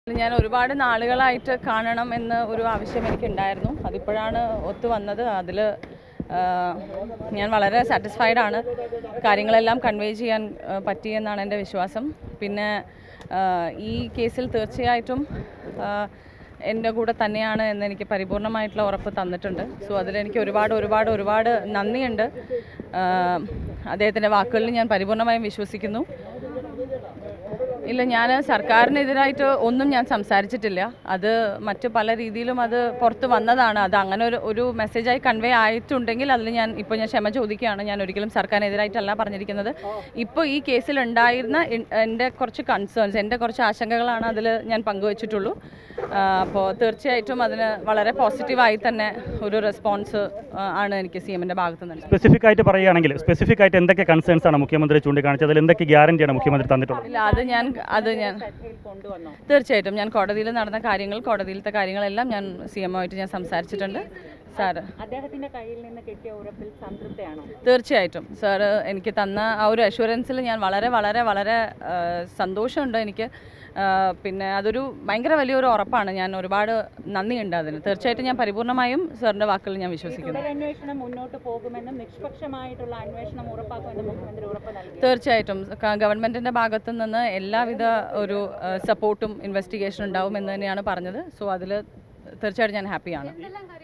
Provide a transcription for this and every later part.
ഞാൻ ഒരുപാട് നാളുകളായിട്ട് കാണണം എന്ന ഒരു ആവശ്യം എനിക്കുണ്ടായിരുന്നു. അതിപ്പോഴാണ് ഒത്തു വന്നത്. അതിൽ ഞാൻ വളരെ സാറ്റിസ്ഫൈഡ് ആണ്. കാര്യങ്ങളെല്ലാം കൺവേ ചെയ്യാൻ പറ്റിയെന്നാണ് എൻ്റെ വിശ്വാസം. പിന്നെ ഈ കേസിൽ തീർച്ചയായിട്ടും എൻ്റെ കൂടെ തന്നെയാണ് എന്നെനിക്ക് പരിപൂർണമായിട്ടുള്ള ഉറപ്പ് തന്നിട്ടുണ്ട്. സോ അതിലെനിക്ക് ഒരുപാട് നന്ദിയുണ്ട്. അദ്ദേഹത്തിൻ്റെ വാക്കുകളിൽ ഞാൻ പരിപൂർണമായും വിശ്വസിക്കുന്നു. ഇല്ല, ഞാൻ സർക്കാരിനെതിരായിട്ട് ഒന്നും ഞാൻ സംസാരിച്ചിട്ടില്ല. അത് മറ്റ് പല രീതിയിലും അത് പുറത്ത് വന്നതാണ്. അത് അങ്ങനെ ഒരു മെസ്സേജായി കൺവേ ആയിട്ടുണ്ടെങ്കിൽ അതിൽ ഞാൻ ക്ഷമ ചോദിക്കുകയാണ്. ഞാൻ ഒരിക്കലും സർക്കാരിനെതിരായിട്ടല്ല പറഞ്ഞിരിക്കുന്നത്. ഇപ്പോൾ ഈ കേസിൽ ഉണ്ടായിരുന്ന എൻ്റെ കുറച്ച് കൺസേൺസ്, എൻ്റെ കുറച്ച് ആശങ്കകളാണ് അതിൽ ഞാൻ പങ്കുവച്ചിട്ടുള്ളൂ. അപ്പോൾ തീർച്ചയായിട്ടും അതിന് വളരെ പോസിറ്റീവായി തന്നെ ഒരു റെസ്പോൺസ് ആണ് എനിക്ക് CM-ൻ്റെ ഭാഗത്തു നിന്ന്. സ്പെസിഫിക് ആയിട്ട് പറയുകയാണെങ്കിൽ സ്പെസിഫിക് ആയിട്ട് എന്തൊക്കെ കൺസേൺസ് ആണ് മുഖ്യമന്ത്രി ചൂണ്ടിക്കാണിച്ചത്? അതിൽ എന്തൊക്കെ ഗ്യാരണ്ടിയാണ് മുഖ്യമന്ത്രി തന്നിട്ടുള്ളത്? ഇല്ല, അത് ഞാൻ തീർച്ചയായിട്ടും ഞാൻ കോടതിയിൽ നടന്ന കോടതിയിലത്തെ കാര്യങ്ങളെല്ലാം ഞാൻ CM-ആയിട്ട് ഞാൻ സംസാരിച്ചിട്ടുണ്ട്. സാറ് അദ്ദേഹത്തിന്റെ കയ്യിൽ നിന്ന് കിട്ടിയ ഉറപ്പിൽ സംതൃപ്തിയാണോ? തീർച്ചയായിട്ടും സാറ് എനിക്ക് തന്ന ആ ഒരു അഷുറൻസിൽ ഞാൻ വളരെ സന്തോഷമുണ്ട് എനിക്ക്. പിന്നെ അതൊരു ഭയങ്കര വലിയൊരു ഉറപ്പാണ്. ഞാൻ ഒരുപാട് നന്ദിയുണ്ട് അതിന്. തീർച്ചയായിട്ടും ഞാൻ പരിപൂർണമായും സാറിൻ്റെ വാക്കുകൾ ഞാൻ വിശ്വസിക്കുന്നു. അന്വേഷണം മുന്നോട്ട് പോകുമെന്നും നിഷ്പക്ഷമായിട്ടുള്ള അന്വേഷണം ഉറപ്പാക്കുമെന്നും മുഖ്യമന്ത്രി ഉറപ്പ് നൽകി. തീർച്ചയായിട്ടും ഗവൺമെൻറ്റിൻ്റെ ഭാഗത്തു നിന്ന് എല്ലാവിധ ഒരു സപ്പോർട്ടും ഇൻവെസ്റ്റിഗേഷൻ ഉണ്ടാവും എന്ന് തന്നെയാണ് പറഞ്ഞത്. സോ അതിൽ തീർച്ചയായിട്ടും ഞാൻ ഹാപ്പിയാണ്.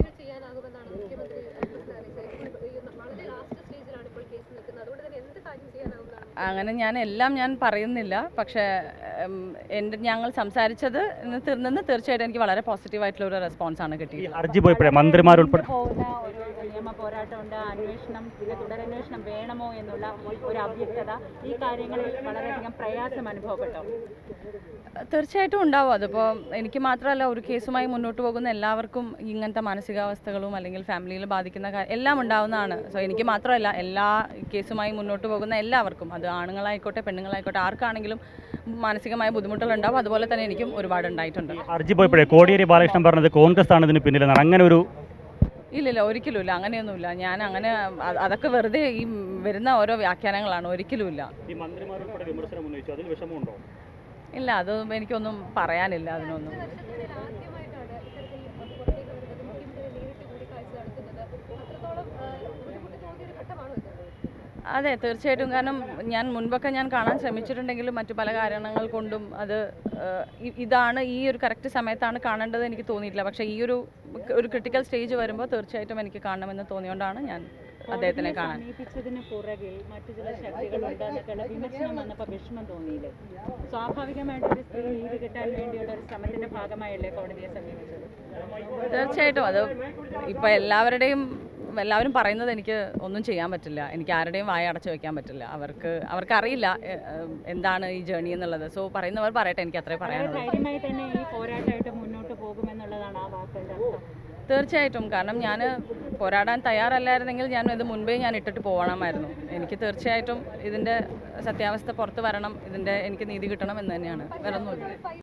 അങ്ങനെ ഞാൻ പറയുന്നില്ല. പക്ഷേ ഞങ്ങൾ സംസാരിച്ചത് നിന്ന് തീർച്ചയായിട്ടും എനിക്ക് വളരെ പോസിറ്റീവായിട്ടുള്ള ഒരു റെസ്പോൺസാണ് കിട്ടിയത്. ഹർജി പോയപ്പോഴേ മന്ത്രിമാരുൾപ്പെടെ നിയമ പോരാട്ടമുണ്ട്, അന്വേഷണം, തുടരന്വേഷണം വേണമോ എന്നുള്ള ഒരു അവ്യക്തത, ഈ കാര്യങ്ങളിൽ വളരെയധികം പ്രയാസം അനുഭവപ്പെട്ടോ? തീർച്ചയായിട്ടും ഉണ്ടാവും. അതിപ്പോൾ എനിക്ക് മാത്രമല്ല, ഒരു കേസുമായി മുന്നോട്ട് പോകുന്ന എല്ലാവർക്കും ഇങ്ങനത്തെ മാനസികാവസ്ഥകളും അല്ലെങ്കിൽ ഫാമിലിയിൽ ബാധിക്കുന്ന എല്ലാം ഉണ്ടാവുന്നതാണ്. സോ എനിക്ക് മാത്രമല്ല, എല്ലാ കേസുമായി മുന്നോട്ട് പോകുന്ന എല്ലാവർക്കും, അത് ആണുങ്ങളായിക്കോട്ടെ പെണ്ണുങ്ങളായിക്കോട്ടെ, ആർക്കാണെങ്കിലും മാനസികമായ ബുദ്ധിമുട്ടുകളുണ്ടാവും. അതുപോലെ തന്നെ എനിക്കും ഒരുപാട് ഉണ്ടായിട്ടുണ്ട്. ഹർജി പോയപ്പോഴേ കോടിയേരി ബാലകൃഷ്ണൻ പറഞ്ഞത് കോൺഗ്രസ് ആണ് ഇതിന് പിന്നിലെന്നാണ്. അങ്ങനെ ഒരു ഇല്ലില്ല, ഒരിക്കലുമില്ല, അങ്ങനെയൊന്നുമില്ല. ഞാൻ അങ്ങനെ അതൊക്കെ വെറുതെ ഈ വരുന്ന ഓരോ വ്യാഖ്യാനങ്ങളാണ്. ഒരിക്കലുമില്ല. ഇല്ല, അത് എനിക്കൊന്നും പറയാനില്ല അതിനൊന്നും. അതെ, തീർച്ചയായിട്ടും. കാരണം ഞാൻ മുൻപൊക്കെ കാണാൻ ശ്രമിച്ചിട്ടുണ്ടെങ്കിലും മറ്റു പല കാരണങ്ങൾ കൊണ്ടും അത് ഇതാണ് ഈ ഒരു കറക്റ്റ് സമയത്താണ് കാണേണ്ടത് എനിക്ക് തോന്നിയിട്ടില്ല. പക്ഷേ ഈ ഒരു ക്രിട്ടിക്കൽ സ്റ്റേജ് വരുമ്പോൾ തീർച്ചയായിട്ടും എനിക്ക് കാണണമെന്ന് തോന്നിയോണ്ടാണ് ഞാൻ അദ്ദേഹത്തിനെ കാണാൻ. പുറകിൽ മറ്റു ചില ശക്തികളുണ്ടെന്നൊക്കെയുള്ള വിമർശനം വന്നപ്പോൾ വിഷമം തോന്നിയില്ലേ? സ്വാഭാവികമായിട്ട് ഒരു സ്ത്രീ നീതി കിട്ടാൻ വേണ്ടിയുള്ള ഒരു ശ്രമത്തിന്റെ ഭാഗമായല്ലേ കോടതിയെ സമീപിച്ചത്? തീർച്ചയായിട്ടും. അത് ഇപ്പോൾ എല്ലാവരും പറയുന്നത് എനിക്ക് ഒന്നും ചെയ്യാൻ പറ്റില്ല. എനിക്ക് ആരുടെയും വായ അടച്ചു വെക്കാൻ പറ്റില്ല. അവർക്കറിയില്ല എന്താണ് ഈ ജേർണി എന്നുള്ളത്. സോ പറയുന്നവർ പറയട്ടെ, എനിക്ക് അത്രേ പറയാനുള്ളൂ. ധൈര്യമായി തന്നെ ഈ പോരാട്ടമായിട്ട് മുന്നോട്ട് പോകുമെന്നുള്ളതാണ് ആ വാക്കുകളുടെ അർത്ഥം. തീർച്ചയായിട്ടും. കാരണം ഞാൻ പോരാടാൻ തയ്യാറല്ലായിരുന്നെങ്കിൽ ഇത് മുൻപേ ഞാൻ ഇട്ടിട്ട് പോകണമായിരുന്നു. എനിക്ക് തീർച്ചയായിട്ടും ഇതിൻ്റെ സത്യാവസ്ഥ പുറത്ത് വരണം, എനിക്ക് നീതി കിട്ടണം എന്ന് തന്നെയാണ്. വേറെ ഒന്നുമില്ല.